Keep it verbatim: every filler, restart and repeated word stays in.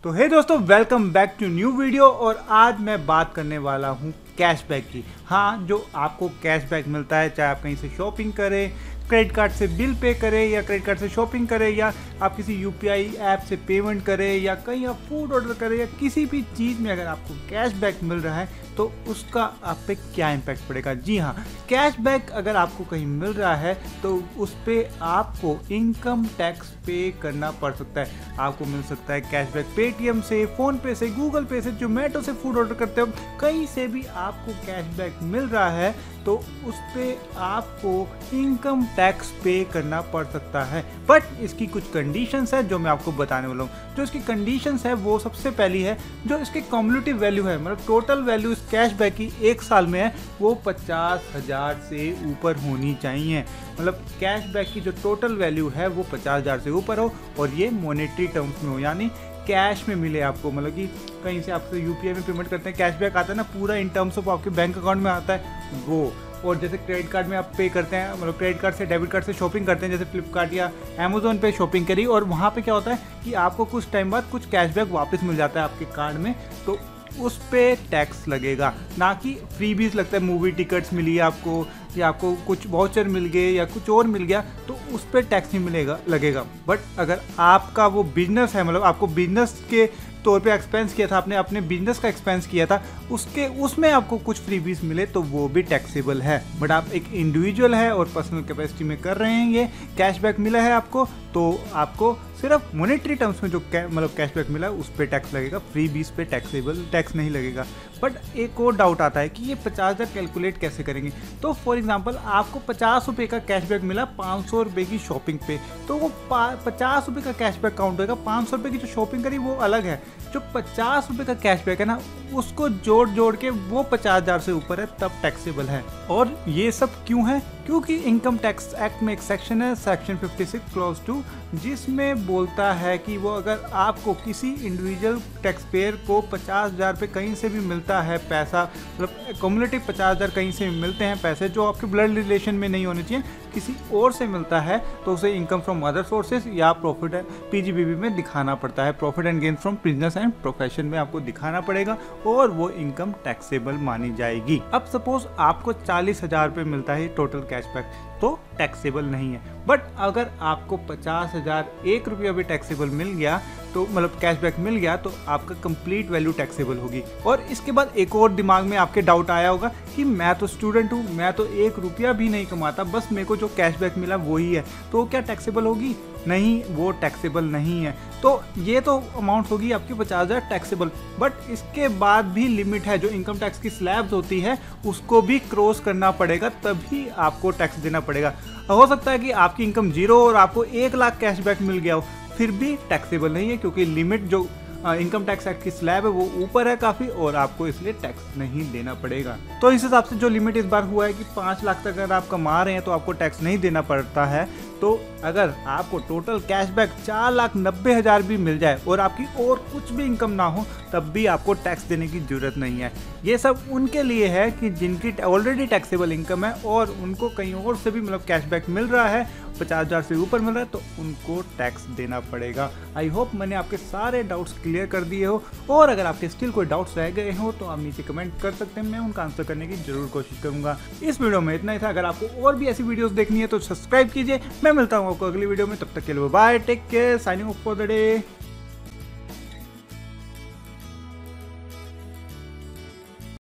तो हे दोस्तों, welcome back to new video. और आज मैं बात करने वाला हूँ कैशबैक की। हाँ, जो आपको कैशबैक मिलता है, चाहे आप कहीं से शॉपिंग करें, क्रेडिट कार्ड से बिल पे करें या क्रेडिट कार्ड से शॉपिंग करें, या आप किसी यूपीआई ऐप से पेमेंट करें, या कहीं आप फूड ऑर्डर करें, या किसी भी चीज़ में अगर आपको कैशबैक मिल रहा है तो उसका आप पे क्या इम्पैक्ट पड़ेगा। जी हाँ, कैशबैक अगर आपको कहीं मिल रहा है तो उस पर आपको इनकम टैक्स पे करना पड़ सकता है। आपको मिल सकता है कैशबैक पेटीएम से, फ़ोनपे से, गूगल पे से, जोमेटो से फूड ऑर्डर करते हो, कहीं से भी आपको कैशबैक मिल रहा है तो उस पर आपको इनकम टैक्स पे करना पड़ सकता है। बट इसकी कुछ कंडीशंस है जो मैं आपको बताने वाला हूँ। जो इसकी कंडीशंस है वो सबसे पहली है, जो इसकी कम्युलेटिव वैल्यू है, मतलब टोटल वैल्यू इस कैशबैक की एक साल में है, वो पचास हज़ार से ऊपर होनी चाहिए। मतलब कैशबैक की जो टोटल वैल्यू है वो पचास हज़ार से ऊपर हो और ये मॉनेटरी टर्म्स में हो, यानी कैश में मिले आपको। मतलब कि कहीं से आपसे यूपीआई में पेमेंट करते हैं, कैशबैक आता है ना, पूरा इन टर्म्स ऑफ आपके बैंक अकाउंट में आता है वो। और जैसे क्रेडिट कार्ड में आप पे करते हैं, मतलब क्रेडिट कार्ड से डेबिट कार्ड से शॉपिंग करते हैं, जैसे फ्लिपकार्ट या अमेजोन पे शॉपिंग करी, और वहाँ पे क्या होता है कि आपको कुछ टाइम बाद कुछ कैशबैक वापस मिल जाता है आपके कार्ड में, तो उस पे टैक्स लगेगा। ना कि फ्रीबीज लगता है, मूवी टिकट्स मिली आपको या आपको कुछ वाउचर मिल गए या कुछ और मिल गया तो उस पर टैक्स नहीं मिलेगा लगेगा। बट अगर आपका वो बिजनेस है, मतलब आपको बिजनेस के तौर पे एक्सपेंस किया था, आपने अपने बिजनेस का एक्सपेंस किया था, उसके उसमें आपको कुछ फ्रीबीज मिले तो वो भी टैक्सेबल है। बट आप एक इंडिविजुअल है और पर्सनल कैपेसिटी में कर रहे हैं, ये कैशबैक मिला है आपको, तो आपको सिर्फ मॉनेटरी टर्म्स में जो मतलब कैशबैक मिला है उस पर टैक्स लगेगा, फ्री बीस पे टैक्सेबल टैक्स नहीं लगेगा। बट एक और डाउट आता है कि ये पचास हज़ार कैलकुलेट कैसे करेंगे। तो फॉर एग्जांपल आपको पचास रुपये का कैशबैक मिला पाँच सौ रुपये की शॉपिंग पे, तो वो पचास रुपये का कैशबैक काउंट होगा। पाँच सौ रुपये की जो शॉपिंग करी वो अलग है, जो पचास रुपये का कैशबैक है ना, उसको जोड़ जोड़ के वो पचास हज़ार से ऊपर है तब टैक्सेबल है। और ये सब क्यों है? क्योंकि इनकम टैक्स एक्ट में एक सेक्शन है, सेक्शन छप्पन क्लॉज टू, जिसमें बोलता है कि वो अगर आपको किसी इंडिविजुअल टैक्स पेयर को पचास हज़ार पे कहीं से भी मिलता है पैसा, मतलब कम्युलेटिव पचास हज़ार कहीं से मिलते हैं पैसे जो आपके ब्लड रिलेशन में नहीं होने चाहिए, किसी और से मिलता है, तो उसे इनकम फ्रॉम अदर सोर्सेज या प्रॉफिट पीजीबीबी में दिखाना पड़ता है। Profit and gain from business and profession में आपको दिखाना पड़ेगा और वो इनकम टैक्सेबल मानी जाएगी। अब सपोज आपको चालीस हज़ार रुपये मिलता है टोटल कैशबैक, तो टैक्सेबल नहीं है। बट अगर आपको पचास हज़ार एक रुपया भी टैक्सेबल मिल गया, तो मतलब कैशबैक मिल गया, तो आपका कंप्लीट वैल्यू टैक्सेबल होगी। और इसके बाद एक और दिमाग में आपके डाउट आया होगा कि मैं तो स्टूडेंट हूँ, मैं तो एक रुपया भी नहीं कमाता, बस मेरे को जो कैशबैक मिला वही है, तो क्या टैक्सेबल होगी? नहीं, वो टैक्सेबल नहीं है। तो ये तो अमाउंट होगी आपकी पचास हज़ार टैक्सेबल, बट इसके बाद भी लिमिट है, जो इनकम टैक्स की स्लैब्स होती है उसको भी क्रॉस करना पड़ेगा, तभी आपको टैक्स देना पड़ेगा। हो सकता है कि आपकी इनकम जीरो और आपको एक लाख कैशबैक मिल गया हो, फिर भी टैक्सेबल नहीं है, क्योंकि लिमिट जो इनकम टैक्स एक्ट की स्लैब है वो ऊपर है काफ़ी, और आपको इसलिए टैक्स नहीं देना पड़ेगा। तो इस हिसाब से जो लिमिट इस बार हुआ है कि पाँच लाख तक अगर आप कमा रहे हैं तो आपको टैक्स नहीं देना पड़ता है। तो अगर आपको टोटल कैशबैक चार लाख नब्बे हज़ार भी मिल जाए और आपकी और कुछ भी इनकम ना हो, तब भी आपको टैक्स देने की ज़रूरत नहीं है। ये सब उनके लिए है कि जिनकी ऑलरेडी टैक्सेबल इनकम है और उनको कहीं और से भी मतलब कैशबैक मिल रहा है, पचास हज़ार से ऊपर मिल रहा है, तो उनको टैक्स देना पड़ेगा। आई होप मैंने आपके सारे डाउट्स क्लियर कर दिए हो, और अगर आपके स्टिल कोई डाउट्स रह गए हो तो आप नीचे कमेंट कर सकते हैं, मैं उनका आंसर करने की जरूर कोशिश करूंगा। इस वीडियो में इतना ही था। अगर आपको और भी ऐसी वीडियोस देखनी है तो सब्सक्राइब कीजिए। मैं मिलता हूँ आपको अगली वीडियो में, तब तक के लिए bye, take care, signing off for the day.